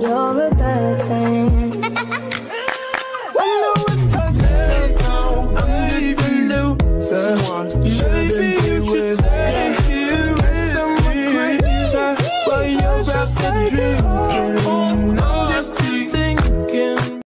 you're a bad thing. I know it's okay, I'm just a loser.